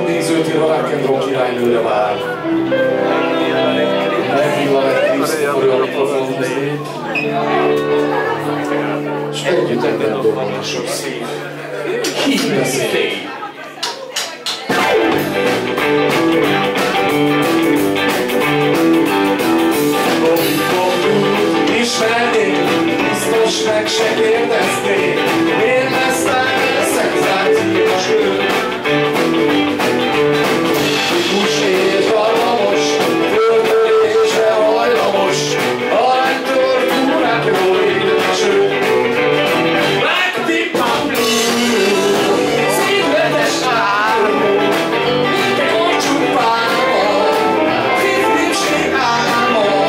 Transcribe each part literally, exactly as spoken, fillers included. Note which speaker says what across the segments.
Speaker 1: nézőtér a rock and roll királynőre vár. Megvillan egy Krisztória a mikrofon mellé, és együtt egyet dobban a sok szív. Így beszél. Ismernék, biztos meg se kérdezték, miért lesznek szenzációs ő. Tikus és hallamos, földölésre hajlamos, aranytortúrákról édes ő. Black Deep Blue, szívletes álmom, minden koncsupálva, fiftipség álmom.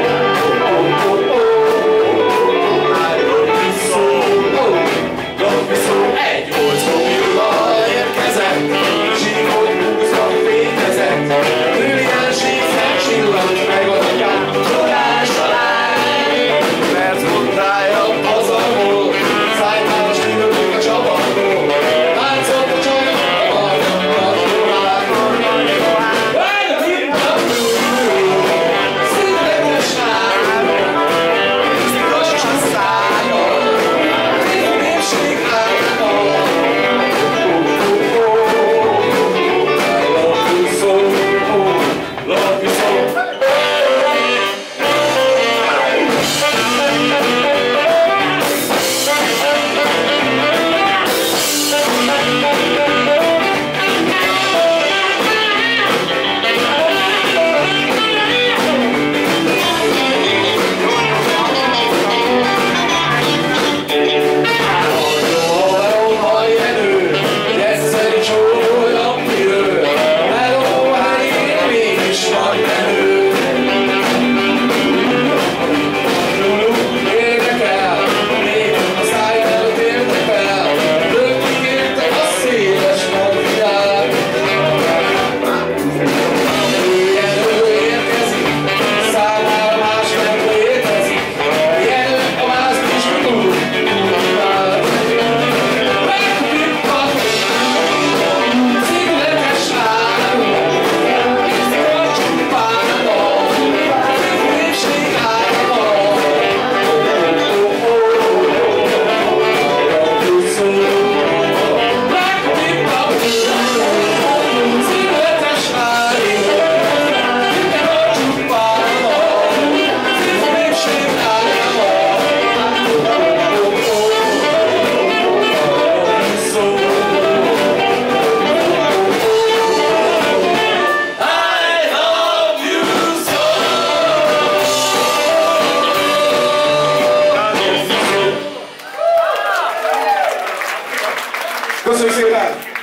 Speaker 1: Egy olcsó villa érkezett, zsíkot húzva fékezett, brilliánség felcsillant meg a nyakán, csodás a lány, mert mondája hazahol, szájtás nyíltuk a csavarról, látszott a csajok a hajnakat, világon nagyobbá. Black Deep Blue, szívletes álmom, biztos a szájjal, fiftipség álmom. Köszönjük szépen!